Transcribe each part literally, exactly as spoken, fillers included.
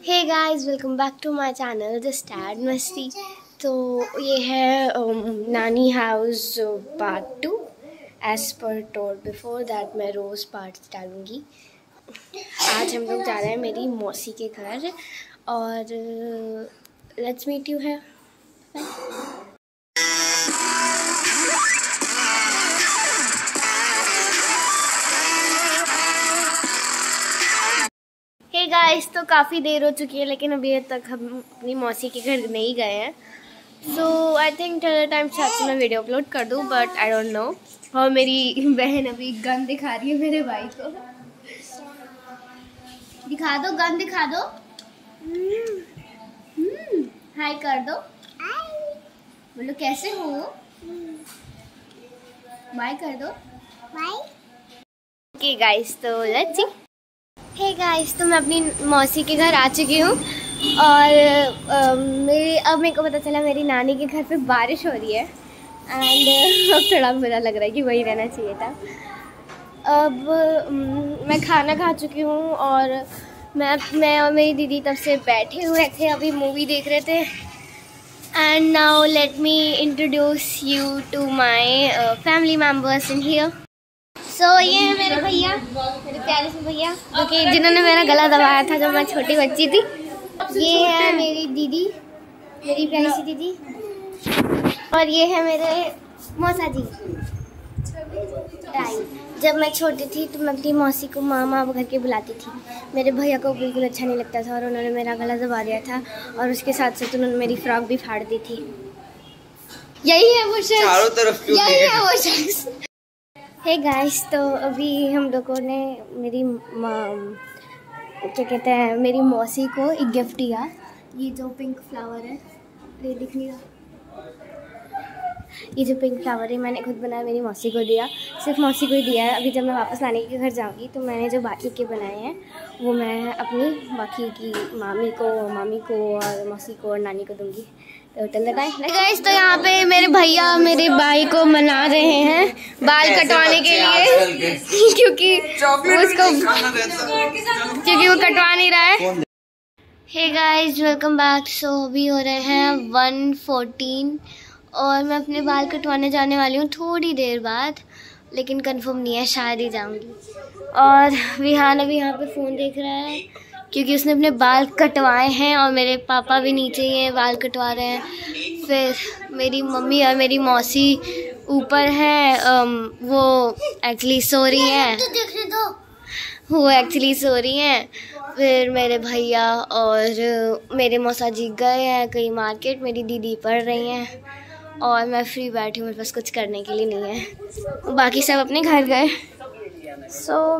Hey guys, welcome back to my channel just एड मस्ती। तो ये है um, नानी house part two. As per told before that मैं रोज़ पार्ट्स डालूँगी। आज हम लोग जा रहे हैं मेरी मौसी के घर और लेट्स मीट यू है। हे गाइस, तो काफ़ी देर हो चुकी है लेकिन अभी तक हम अपनी मौसी के घर नहीं गए हैं। सो आई थिंक टाइम शायद से मैं वीडियो अपलोड कर दूँ, बट आई डोंट नो। और मेरी बहन अभी गन दिखा रही है मेरे भाई को। दिखा दो, गन दिखा दो। हाय कर दो। बोलो कैसे हो। बाय कर दो। बाय। ओके गाइस, तो लेट्स सी। हे गाइस, तो मैं अपनी मौसी के घर आ चुकी हूँ और आ, मेरी अब मेरे को पता चला मेरी नानी के घर पे बारिश हो रही है एंड अब थोड़ा बुरा लग रहा है कि वही रहना चाहिए था। अब मैं खाना खा चुकी हूँ और मैं मैं और मेरी दीदी तब से बैठे हुए थे, अभी मूवी देख रहे थे। And now let me introduce you to my family members in here. So so, ये है मेरे भैया, मेरे प्यारे से भैया, क्योंकि जिन्होंने मेरा गला दबाया था जब मैं छोटी बच्ची थी। ये है मेरी दीदी, मेरी प्यारी सी दीदी, और ये है मेरे मौसा जी। जब मैं छोटी थी तो मैं अपनी मौसी को मामा करके बुलाती थी। मेरे भैया को बिल्कुल अच्छा नहीं लगता था और उन्होंने मेरा गला दबा दिया था और उसके साथ साथ उन्होंने मेरी फ्रॉक भी फाड़ दी थी। यही है वो शख्स, चारों तरफ यही है वो शख्स। हे गाइस, तो अभी हम लोगों ने मेरी क्या कहते हैं मेरी मौसी को एक गिफ्ट दिया। ये जो पिंक फ्लावर है, ये दिख नहीं रहा, ये जो पिंक फ्लावर है मैंने खुद बनाया, मेरी मौसी को दिया। सिर्फ मौसी को ही दिया है। अभी जब मैं वापस नानी के घर जाऊंगी तो मैंने जो बाकी के बनाए हैं वो मैं अपनी बाकी की मामी को, मामी को और मौसी को और नानी को दूंगी। तो गाइस, तो यहाँ पे मेरे भैया मेरे भाई को मना रहे हैं बाल कटवाने के लिए क्योंकि उसको क्योंकि वो कटवा नहीं रहा है। Hey guys, welcome back. So अभी हो रहे हैं वन फोर्टीन और मैं अपने बाल कटवाने जाने वाली हूँ थोड़ी देर बाद, लेकिन कंफर्म नहीं है, शायद ही जाऊँगी। और विहान अभी यहाँ पे फ़ोन देख रहा है क्योंकि उसने अपने बाल कटवाए हैं और मेरे पापा भी नीचे ही हैं, बाल कटवा रहे हैं। फिर मेरी मम्मी और मेरी मौसी ऊपर हैं, वो एक्चुअली सो रही हैं, वो एक्चुअली सो रही हैं। फिर मेरे भैया और मेरे मौसा जी गए हैं कहीं मार्केट, मेरी दीदी पढ़ रही हैं और मैं फ्री बैठी हूँ, मेरे पास कुछ करने के लिए नहीं है। बाकी सब अपने घर गए। So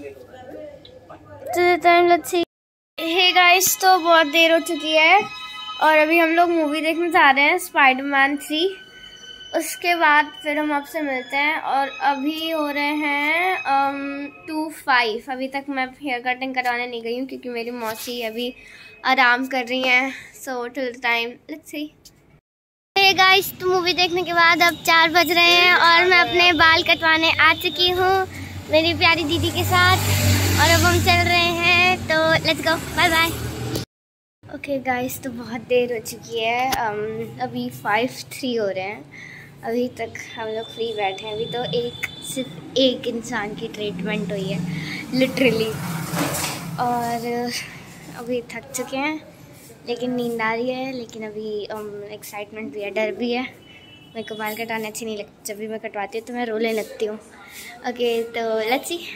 time let's see. Hey guys, तो बहुत देर हो चुकी है और अभी हम लोग मूवी देखने जा रहे हैं स्पाइडरमैन थ्री। उसके बाद फिर हम आपसे मिलते हैं और अभी हो रहे हैं टू फाइव। अभी तक मैं हेयर कटिंग करवाने नहीं गई हूँ क्योंकि मेरी मौसी अभी आराम कर रही हैं। So till time let's see. Hey guys, तो मूवी देखने के बाद अब चार बज रहे हैं और मैं अपने बाल कटवाने आ चुकी हूँ मेरी प्यारी दीदी के साथ और अब हम चल रहे हैं। तो let's go, bye bye. Okay guys, तो बहुत देर हो चुकी है, um, अभी फाइव थ्री हो रहे हैं। अभी तक हम लोग फ्री बैठे हैं। अभी तो एक सिर्फ एक इंसान की ट्रीटमेंट हुई है लिटरली, और अभी थक चुके हैं लेकिन नींद आ रही है। लेकिन अभी एक्साइटमेंट um, भी है, डर भी है। मेरे को बाल कटवाने अच्छी नहीं लगती, जब भी मैं कटवाती हूँ तो मैं रोने लगती हूँ। ओके, तो लेट्स सी।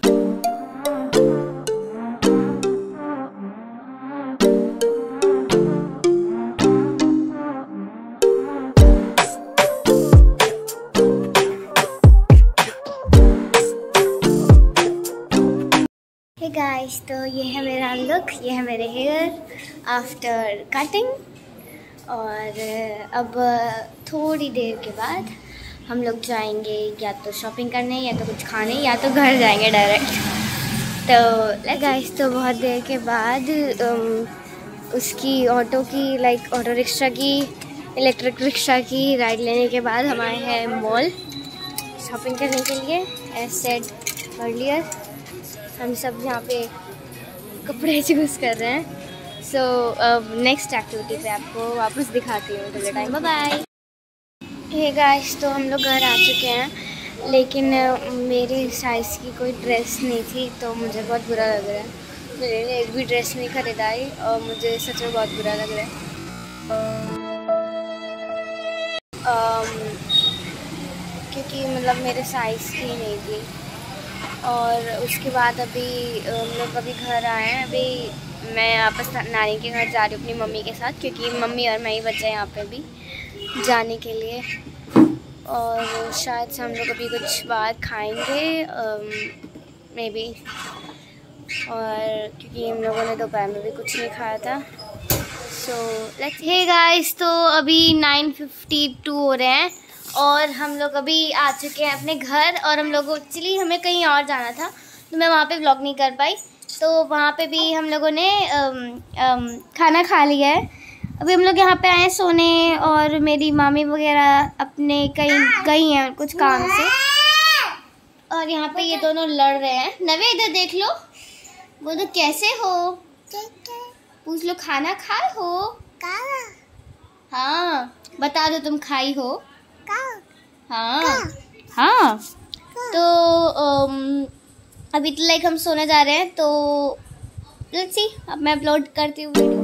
हे गाइस, तो ये है मेरा लुक, ये है मेरे हेयर आफ्टर कटिंग। और अब थोड़ी देर के बाद हम लोग जाएंगे या तो शॉपिंग करने या तो कुछ खाने या तो घर जाएंगे डायरेक्ट। तो गाइस, तो बहुत देर के बाद उसकी ऑटो की लाइक ऑटो रिक्शा की इलेक्ट्रिक रिक्शा की राइड लेने के बाद हम आए हैं मॉल शॉपिंग करने के लिए। एज सेड अर्लियर, हम सब यहाँ पे कपड़े चूज़ कर रहे हैं। सो नेक्स्ट एक्टिविटी पे आपको वापस दिखाती हूँ। Till the time, bye bye. Hey guys, तो हम लोग घर आ चुके हैं, लेकिन uh, मेरी साइज़ की कोई ड्रेस नहीं थी, तो मुझे बहुत बुरा लग रहा है। मैंने एक भी ड्रेस नहीं खरीदाई और मुझे सच में बहुत बुरा लग रहा है। um, क्योंकि मतलब मेरे साइज़ की नहीं थी। और उसके बाद अभी हम लोग अभी घर आए हैं। अभी मैं वापस नानी के घर जा रही हूँ अपनी मम्मी के साथ, क्योंकि मम्मी और मैं ही बचे हैं यहाँ पे भी जाने के लिए। और शायद से हम लोग अभी कुछ बाहर खाएंगे मे बी, और क्योंकि हम लोगों ने दोपहर में भी कुछ नहीं खाया था। So let's. हे गाइस, तो अभी नाइन फिफ्टी टू हो रहे हैं और हम लोग अभी आ चुके हैं अपने घर। और हम लोग एक्चुअली हमें कहीं और जाना था, तो मैं वहाँ पे व्लॉग नहीं कर पाई। तो वहाँ पे भी हम लोगों ने अम, अम, खाना खा लिया है। अभी हम लोग यहाँ पे आए हैं सोने, और मेरी मामी वगैरह अपने कहीं गई हैं कुछ काम से। और यहाँ पे ये दोनों लड़ रहे हैं। नवे इधर देख लो, बोल दो कैसे हो, पूछ लो खाना खाए हो। हाँ बता दो तुम खाई हो। हाँ हाँ। तो um, अभी तो लाइक हम सोने जा रहे हैं, तो लेट्स सी। अब मैं अपलोड करती हूँ वीडियो।